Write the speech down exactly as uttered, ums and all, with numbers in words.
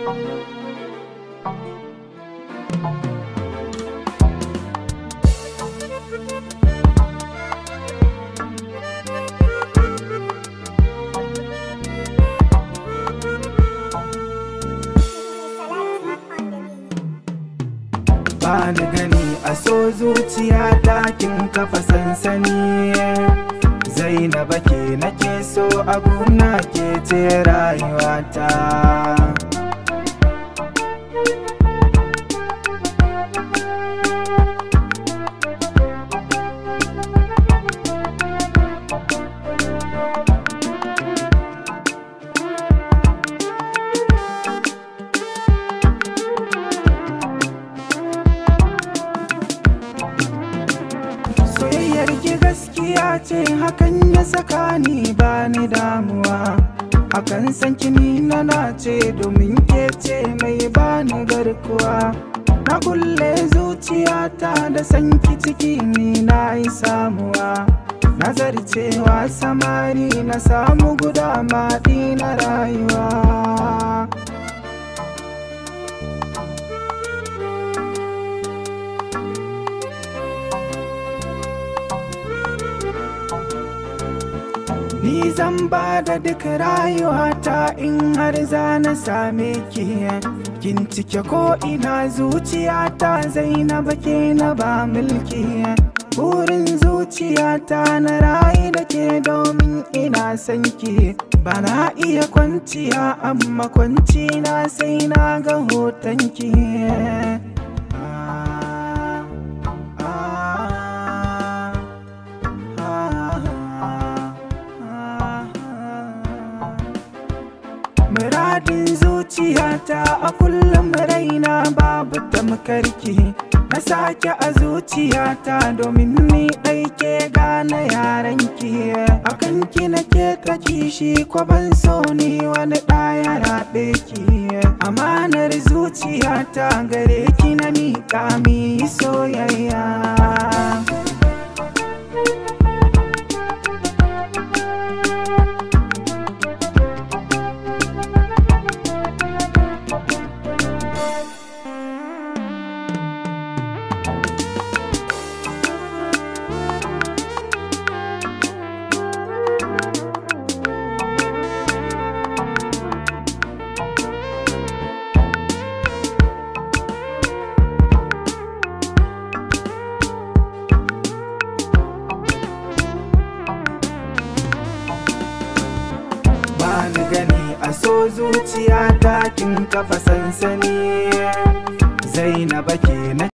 Bani gani a so zuciya ɗakin kafa sansani. Zainaba ke nake so abuna ke ce rayuwata. Ki gaskiya ce hakan ya saka ni bani damuwa, akan san kini na nace domin ke ce mai bani garkuwa. Na kulle zuciyata da sanki ciki ni na yi samuwa, nazarcewa samari na samu guda maɗi na rayuwa. Ni zan ba da duk rayuwata in har za na same ki. Kin cike ko ina zuciyata, Zainaba ke na ba mulki. Burin zuciyata na rayu da ke domin ina son ki. Bana iya kwanciya amma kwanci na sai na ga hoton ki. Muradin zuciyata a kullum raina babu tamkarki. Na sake a zuciyata domin ni ɗaike gane yaranki. Akan ki nake ta kishi ko ban so ni wani ɗaya raɓe ki. Amanar zuciyata gare ki na miƙa mi soyayya. Bani gani a so zuciya ɗakin kafa sansani. Zainaba ke na